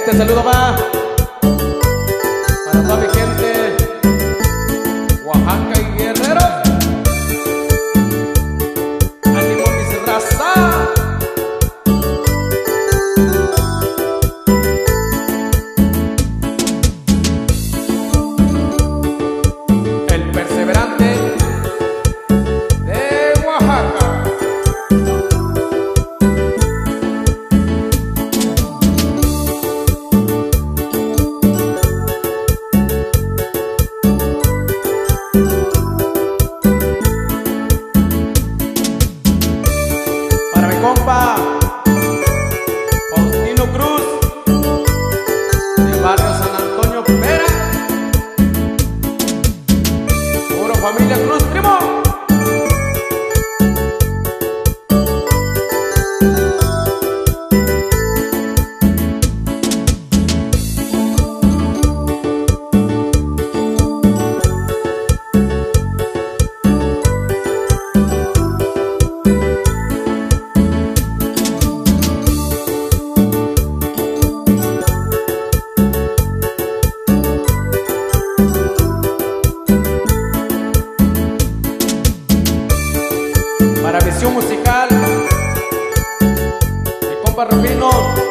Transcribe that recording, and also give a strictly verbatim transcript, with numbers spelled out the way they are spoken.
Este saludo va para toda mi gente, Oaxaca y Guerrero. ¡Ánimo, mis raza! El perseverante de Oaxaca. Para mi compa Faustino Cruz, del barrio San Antonio Pera. Puro familia Cruz, primo. Para Visión Musical, mi compa Rufino.